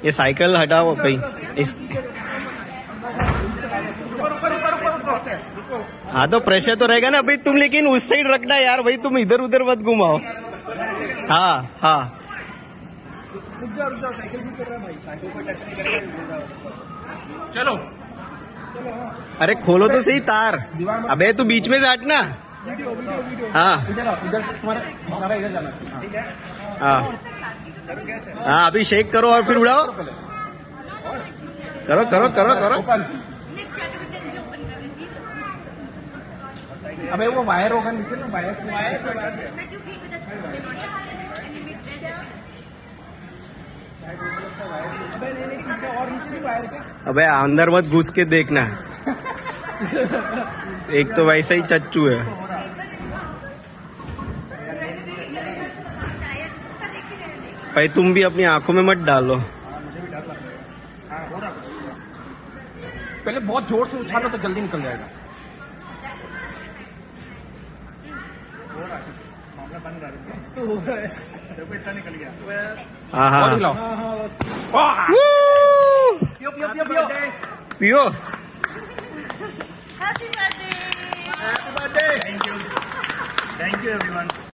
ये साइकिल हटाओ भाई इस। हाँ तो प्रेशर तो रहेगा ना भाई तुम, लेकिन उस साइड रखना यार भाई, तुम इधर उधर मत घुमाओ। हाँ हाँ चलो। अरे खोलो तो सही तार। अबे तू बीच में से हटना। हाँ तुम्हारा इधर जाना। हाँ हाँ अभी शेक करो और फिर उड़ाओ। करो करो करो करो। अबे वो वायर होगा नीचे ना, वायर। अबे अंदर मत घुस के देखना। एक तो वैसा ही चच्चू है। भाई तुम भी अपनी आंखों में मत डालो। पहले बहुत जोर से उछालो तो जल्दी निकल जाएगा। निकल गया। हाँ हाँ पियो पियो पियो पियो पियो। Happy birthday! Happy birthday! Thank you. Thank you everyone.